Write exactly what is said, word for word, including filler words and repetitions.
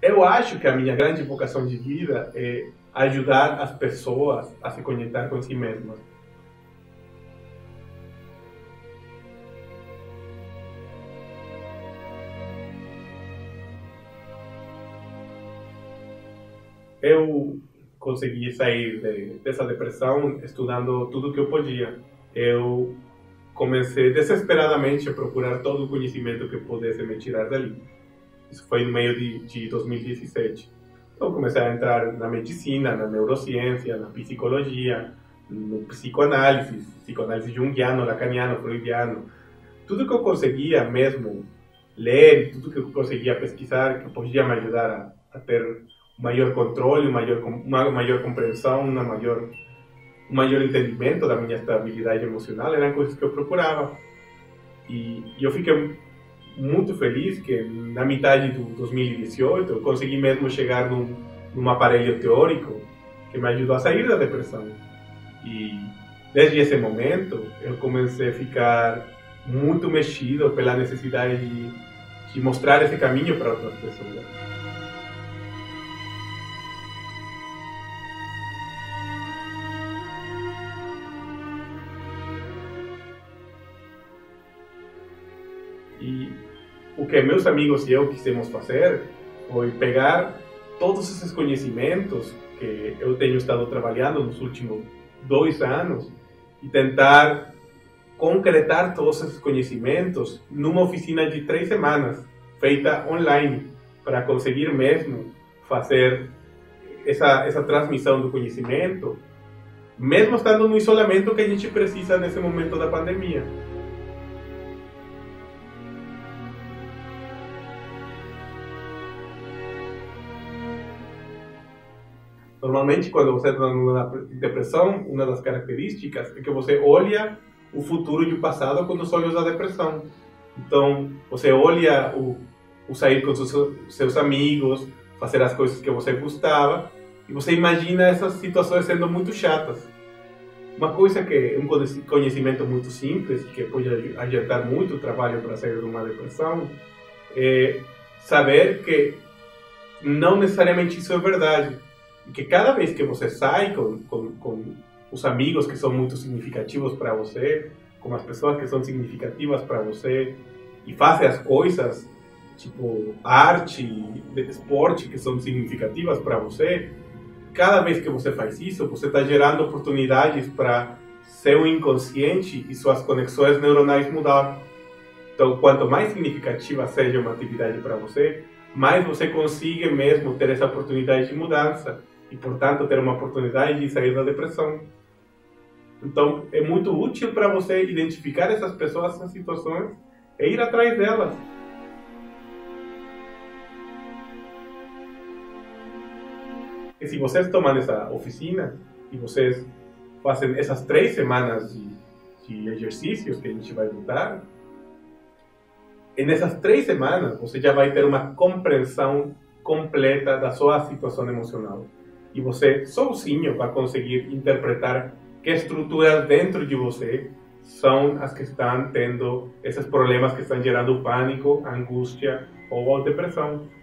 Eu acho que a minha grande vocação de vida é ajudar as pessoas a se conectar com si mesmas. Eu consegui sair de, dessa depressão estudando tudo que eu podia. Eu comecei desesperadamente a procurar todo o conhecimento que pudesse me tirar dali. Isso foi no meio de, de dois mil e dezessete. Então comecei a entrar na medicina, na neurociência, na psicologia, no psicoanálise, psicoanálise junguiano, lacaniano, freudiano. Tudo que eu conseguia mesmo ler, tudo que eu conseguia pesquisar, que podia me ajudar a, a ter um maior controle, um maior, uma maior compreensão, uma maior, um maior entendimento da minha estabilidade emocional, eram coisas que eu procurava. E, e eu fiquei muito feliz que na metade do dois mil e dezoito eu consegui mesmo chegar num, num aparelho teórico que me ajudou a sair da depressão. E desde esse momento eu comecei a ficar muito mexido pela necessidade de, de mostrar esse caminho para outras pessoas. E o que meus amigos e eu quisemos fazer foi pegar todos esses conhecimentos que eu tenho estado trabalhando nos últimos dois anos e tentar concretar todos esses conhecimentos numa oficina de três semanas, feita online, para conseguir mesmo fazer essa, essa transmissão do conhecimento, mesmo estando no isolamento que a gente precisa nesse momento da pandemia. Normalmente, quando você está numa depressão, uma das características é que você olha o futuro e o passado com os olhos da depressão. Então, você olha o, o sair com seus, seus amigos, fazer as coisas que você gostava, e você imagina essas situações sendo muito chatas. Uma coisa que é um conhecimento muito simples, que pode adiantar muito o trabalho para sair de uma depressão, é saber que não necessariamente isso é verdade. E que cada vez que você sai com, com, com os amigos que são muito significativos para você, com as pessoas que são significativas para você, e faz as coisas, tipo arte, esporte, que são significativas para você, cada vez que você faz isso, você está gerando oportunidades para seu inconsciente e suas conexões neuronais mudar. Então, quanto mais significativa seja uma atividade para você, mais você consiga mesmo ter essa oportunidade de mudança e, portanto, ter uma oportunidade de sair da depressão. Então, é muito útil para você identificar essas pessoas, essas situações e ir atrás delas. E se vocês tomam essa oficina e vocês fazem essas três semanas de, de exercícios que a gente vai botar, e nessas três semanas você já vai ter uma compreensão completa da sua situação emocional. E você sozinho vai conseguir interpretar que estruturas dentro de você são as que estão tendo esses problemas que estão gerando pânico, angústia ou depressão.